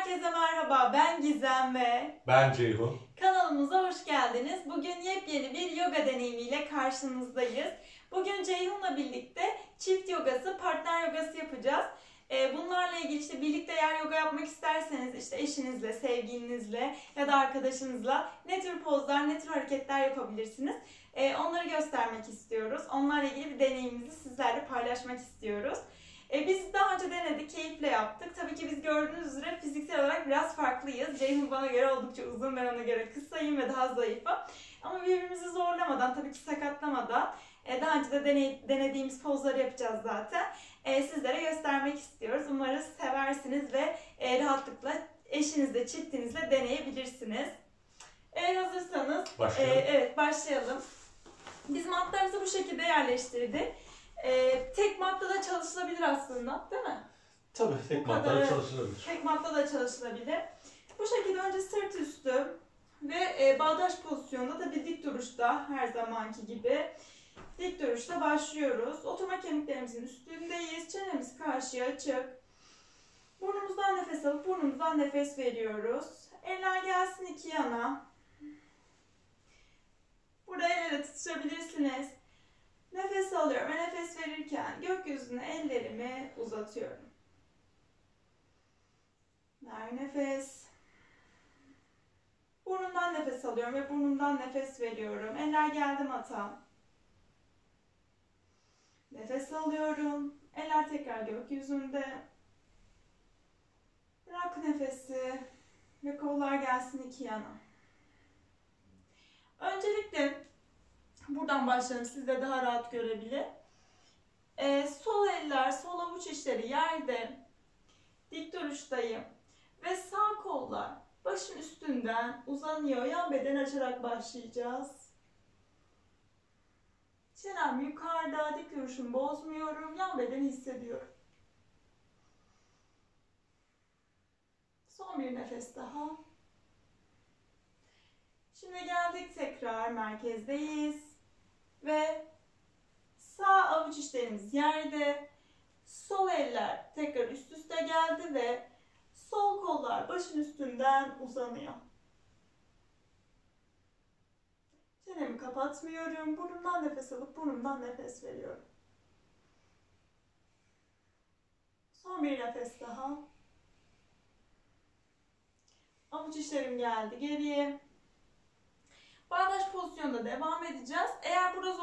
Herkese merhaba, ben Gizem ve Ben Ceyhun. Kanalımıza hoş geldiniz. Bugün yepyeni bir yoga deneyimiyle karşınızdayız. Bugün Ceyhun'la birlikte çift yogası, partner yogası yapacağız. Bunlarla ilgili işte birlikte eğer yoga yapmak isterseniz işte eşinizle, sevgilinizle ya da arkadaşınızla ne tür pozlar, ne tür hareketler yapabilirsiniz. Onları göstermek istiyoruz. Onlarla ilgili bir deneyimimizi sizlerle paylaşmak istiyoruz. Biz daha önce denedik, keyifle yaptık. Tabii ki biz gördüğünüz üzere fiziksel olarak biraz farklıyız. Ceyhun bana göre oldukça uzun, ben ona göre kısayım ve daha zayıfım. Ama birbirimizi zorlamadan, tabii ki sakatlamadan daha önce de denediğimiz pozları yapacağız zaten. Sizlere göstermek istiyoruz. Umarız seversiniz ve rahatlıkla eşinizle, çiftinizle deneyebilirsiniz. Eğer hazırsanız evet, başlayalım. Biz matlarımızı bu şekilde yerleştirdik. Tek matta da çalışılabilir aslında, değil mi? Tabii tek matta da çalışılabilir. Tek matta da çalışılabilir. Bu şekilde önce sırt üstü ve bağdaş pozisyonda da bir dik duruşta, her zamanki gibi dik duruşta başlıyoruz. Oturma kemiklerimizin üstündeyiz. Çenemiz karşıya açık. Burnumuzdan nefes alıp burnumuzdan nefes veriyoruz. Eller gelsin iki yana. Burada el ele tutuşabilirsiniz. Nefes alıyorum ve nefes verirken gökyüzüne ellerimi uzatıyorum. Ver nefes. Burnumdan nefes alıyorum ve burnumdan nefes veriyorum. Eller geldi mata. Nefes alıyorum. Eller tekrar gökyüzünde. Bırak nefesi ve kollar gelsin iki yana. Öncelikle buradan başlayalım, siz de daha rahat görebilir. Sol eller, sol avuç içleri yerde, dik duruştayım ve sağ kollar başın üstünden uzanıyor. Yan beden açarak başlayacağız. Çenem yukarıda, dik duruşumu bozmuyorum, yan bedeni hissediyorum. Son bir nefes daha. Şimdi geldik, tekrar merkezdeyiz ve sağ avuç içlerimiz yerde, sol eller tekrar üst üste geldi ve sol kollar başın üstünden uzanıyor. Çenemi kapatmıyorum, burnumdan nefes alıp burnumdan nefes veriyorum. Son bir nefes daha. Avuç içlerim geldi geriye. Bağdaş pozisyonda devam edeceğiz. Eğer burada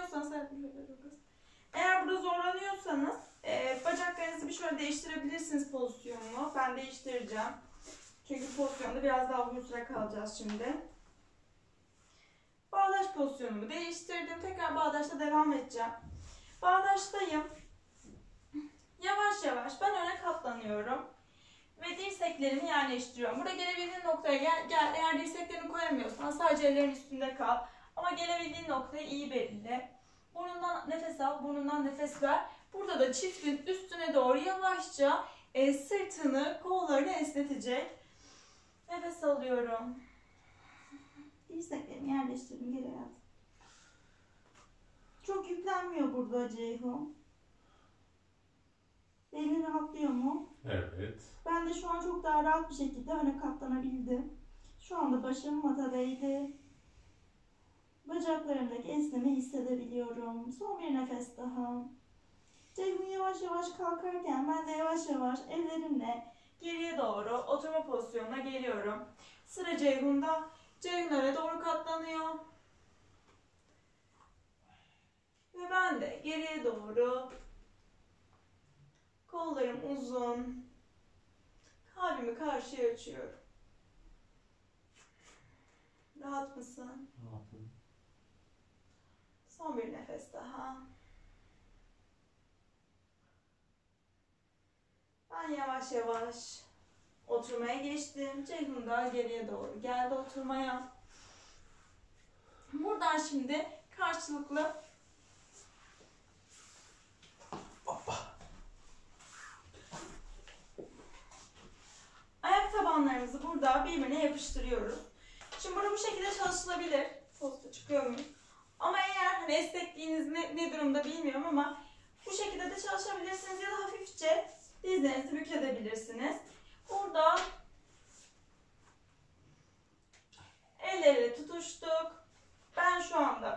zorlanıyorsanız bacaklarınızı bir şöyle değiştirebilirsiniz pozisyonunu. Ben değiştireceğim. Çünkü pozisyonda biraz daha uzun süre kalacağız şimdi. Bağdaş pozisyonumu değiştirdim. Tekrar bağdaşta devam edeceğim. Bağdaştayım. Yavaş yavaş ben öne katlanıyorum. Ve dirseklerimi yerleştiriyorum. Burada gelebildiğin noktaya gel. Eğer dirseklerini koyamıyorsan sadece ellerin üstünde kal. Ama gelebildiğin noktayı iyi belirle. Burnundan nefes al, burnundan nefes ver. Burada da çiftin üstüne doğru yavaşça sırtını, kollarını esnetecek. Nefes alıyorum. Dirseklerimi yerleştirdim geri hayatım. Çok yüklenmiyor burada Ceyhun. Belin rahatlıyor mu? Evet. Ben de şu an çok daha rahat bir şekilde öne katlanabildim. Şu anda başım matadaydı. Bacaklarımdaki esnemeyi hissedebiliyorum. Son bir nefes daha. Ceyhun yavaş yavaş kalkarken ben de yavaş yavaş ellerimle geriye doğru oturma pozisyonuna geliyorum. Sıra Ceyhun'da. Ceyhun öne doğru katlanıyor. Ve ben de geriye doğru, kollarım uzun, kalbimi karşıya açıyorum. Rahat mısın? Rahatım. Son bir nefes daha. Ben yavaş yavaş oturmaya geçtim. Ceyhun da geriye doğru geldi oturmaya. Buradan şimdi karşılıklı ayak tabanlarımızı burada birbirine yapıştırıyoruz. Şimdi burada bu şekilde çalışılabilir. Posta çıkıyor muyum? Ama eğer hani esnekliğiniz ne durumda bilmiyorum ama bu şekilde de çalışabilirsiniz ya da hafifçe dizlerinizi bükebilirsiniz. Burada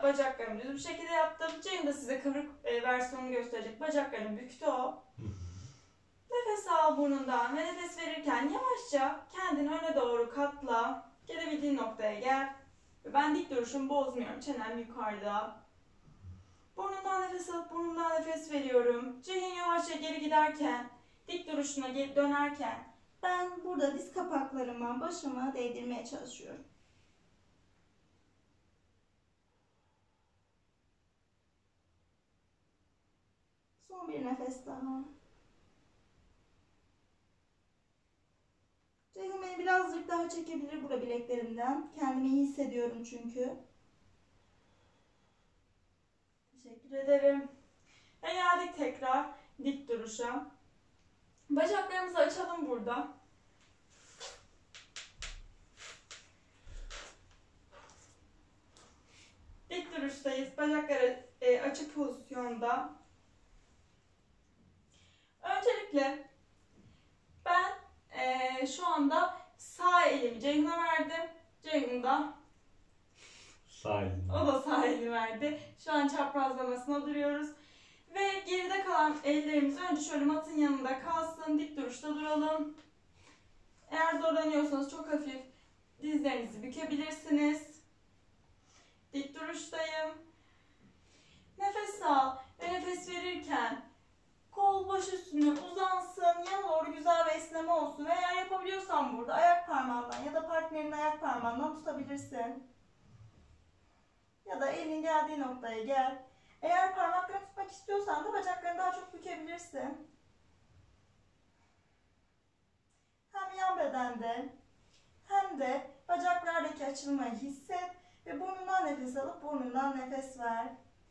bacaklarımı düz bir şekilde yaptım. Ceyhun da size kıvrık versiyonunu gösterecek. Bacaklarını büktü o. Nefes al burnundan ve nefes verirken yavaşça kendini öne doğru katla. Gelebildiğin noktaya gel. Ve ben dik duruşumu bozmuyorum. Çenem yukarıda. Burnundan nefes alıp burnundan nefes veriyorum. Ceyhun yavaşça geri giderken, dik duruşuna geri dönerken ben burada diz kapaklarıma, başıma değdirmeye çalışıyorum. Son bir nefes daha. Ceyhun beni birazcık daha çekebilir burada bileklerimden. Kendimi iyi hissediyorum çünkü. Teşekkür ederim. Ve geldik tekrar dik duruşa. Bacaklarımızı açalım burada. Dik duruştayız. Bacakları açık pozisyonda. Öncelikle ben şu anda sağ elimi Ceyhun'a verdim. Ceyhun da Sağ elini. o da sağ elini verdi. Şu an çaprazlamasına duruyoruz. Ve geride kalan ellerimiz önce şöyle matın yanında kalsın. Dik duruşta duralım. Eğer zorlanıyorsanız çok hafif dizlerinizi bükebilirsiniz. Dik duruştayım. Nefes al ve nefes verirken kol baş üstüne uzansın. Yana doğru güzel bir esneme olsun. Ve eğer yapabiliyorsan burada ayak parmağından ya da partnerinin ayak parmağından tutabilirsin. Ya da elin geldiği noktaya gel. Eğer parmaklarını tutmak istiyorsan da bacaklarını daha çok bükebilirsin. Hem yan bedende hem de bacaklardaki açılmayı hisset ve burnundan nefes alıp burnundan nefes ver.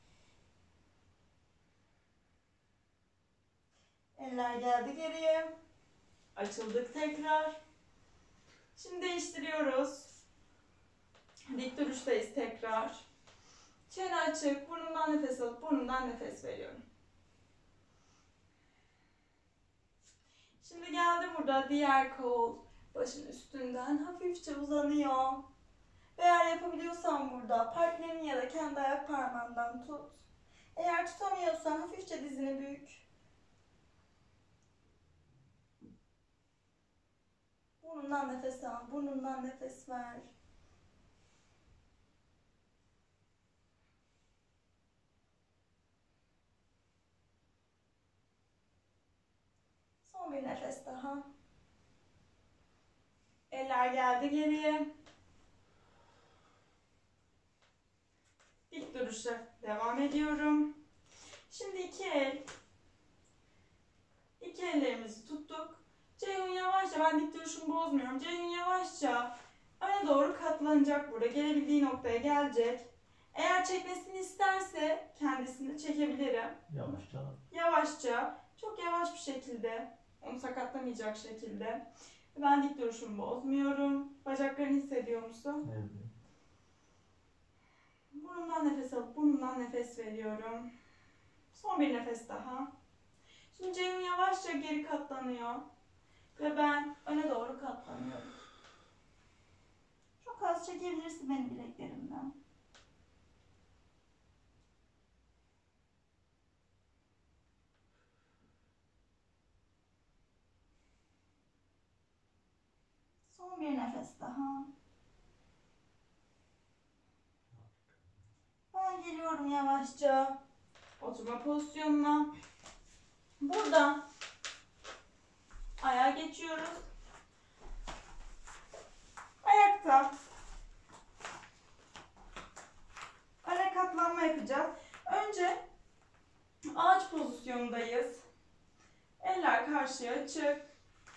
Eller geldi geriye. Açıldık tekrar. Şimdi değiştiriyoruz. Dik duruştayız tekrar. Çene açık, burnundan nefes alıp burnundan nefes veriyorum. Şimdi geldi burada diğer kol başın üstünden hafifçe uzanıyor. Eğer yapabiliyorsan burada partnerin ya da kendi ayak parmağından tut. Eğer tutamıyorsan hafifçe dizini bük. Burnundan nefes al, burnundan nefes ver. Son bir nefes daha. Eller geldi geriye. Dik duruşa devam ediyorum. Şimdi iki ellerimizi tuttuk. Ceyhun yavaşça, ben dik duruşumu bozmuyorum. Ceyhun yavaşça öne doğru katlanacak burada. Gelebildiği noktaya gelecek. Eğer çekmesini isterse kendisini çekebilirim. Yavaşça. Yavaşça, çok yavaş bir şekilde, onu sakatlamayacak şekilde. Ben dik duruşumu bozmuyorum. Bacaklarını hissediyor musun? Evet. Burnumdan nefes alıp burnumdan nefes veriyorum. Son bir nefes daha. Şimdi Ceyhun yavaşça geri katlanıyor. Ve ben öne doğru katlanıyorum. Çok az çekebilirsin benim bileklerimden. Son bir nefes daha. Ben geliyorum yavaşça oturma pozisyonuna. Buradan ayağa geçiyoruz. Ayakta öne katlanma yapacağız. Önce ağaç pozisyondayız. Eller karşıya açık.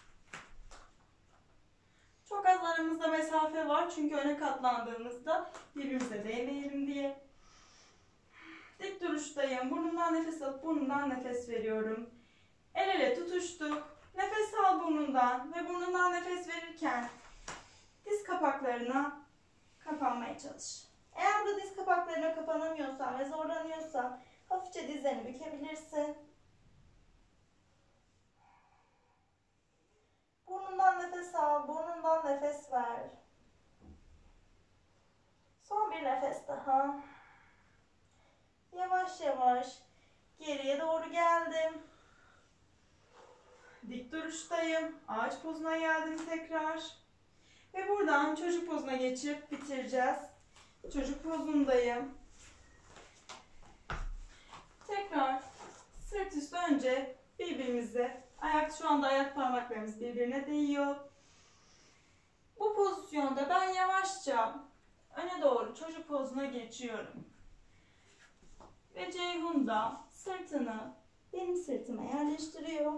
Çok az aramızda mesafe var çünkü öne katlandığımızda birbirimize değmeyelim diye. Dik duruştayım. Burnumdan nefes alıp burnumdan nefes veriyorum. El ele tutuştuk. Nefes al burnundan ve burnundan nefes verirken diz kapaklarına kapanmaya çalış. Eğer bu diz kapaklarına kapanamıyorsan ve zorlanıyorsan hafifçe dizlerini bükebilirsin. Burnundan nefes al, burnundan nefes ver. Son bir nefes daha. Yavaş yavaş geriye doğru geldim. Dik duruştayım. Ağaç pozuna geldim tekrar. Ve buradan çocuk pozuna geçip bitireceğiz. Çocuk pozundayım. Tekrar sırt üstü önce birbirimize, şu anda ayak parmaklarımız birbirine değiyor. Bu pozisyonda ben yavaşça öne doğru çocuk pozuna geçiyorum. Ve Ceyhun da sırtını benim sırtıma yerleştiriyor.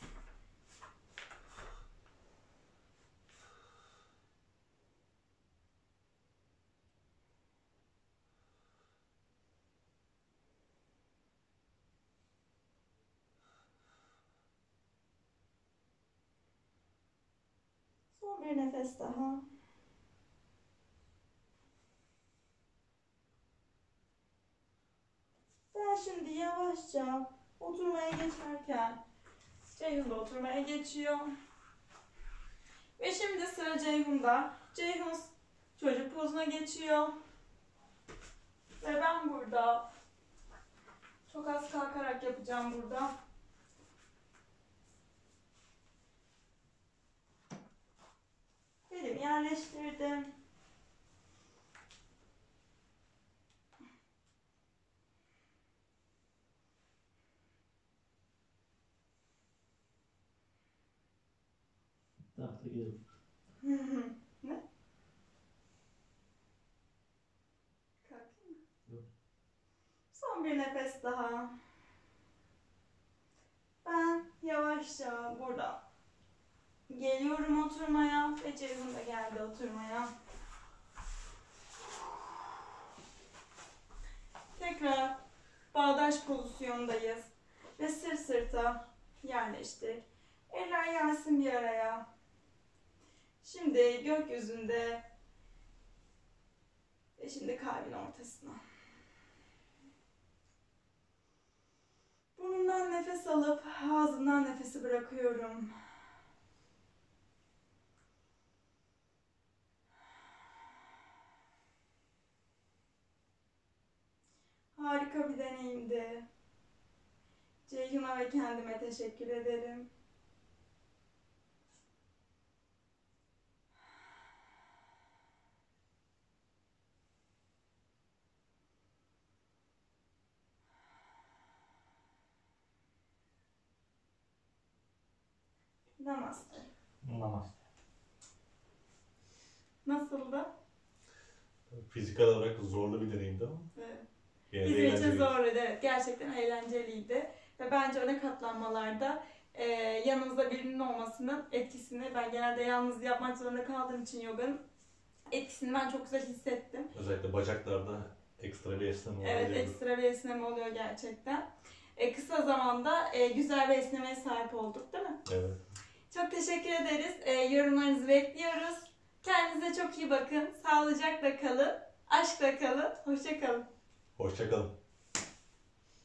Son bir nefes daha. Ben şimdi yavaşça oturmaya geçerken Ceyhun da oturmaya geçiyor. Ve şimdi sıra Ceyhun'da. Ceyhun çocuk pozuna geçiyor. Ve ben burada çok az kalkarak yapacağım burada. Belimi yerleştirdim. Tahta gelin. Ne? Kalkayım mı? Yok. Son bir nefes daha. Ben yavaşça burada geliyorum oturmaya ve Ceyhun da geldi oturmaya. Tekrar bağdaş pozisyondayız ve sırt sırta yerleştik. Eller gelsin bir araya. Şimdi gökyüzünde ve şimdi kalbin ortasına. Burnumdan nefes alıp ağzımdan nefesi bırakıyorum. Harika bir deneyimdi. Ceyhun'a ve kendime teşekkür ederim. Namaste. Namaste. Nasıldı? Fiziksel olarak zorlu bir deneyimdi ama. Evet. Yine de Bizim için eğlenceliydi. zordu, evet. Gerçekten eğlenceliydi. Ve bence öne katlanmalarda yanınızda birinin olmasının etkisini, ben genelde yalnız yapmak zorunda kaldığım için yoganın etkisini ben çok güzel hissettim. Özellikle bacaklarda ekstra bir esneme oluyor. Evet, ekstra bir esneme oluyor gerçekten. Kısa zamanda güzel bir esnemeye sahip olduk, değil mi? Evet. Çok teşekkür ederiz. Yorumlarınızı bekliyoruz. Kendinize çok iyi bakın. Sağlıcakla kalın. Aşkla kalın. Hoşça kalın. Hoşça kalın.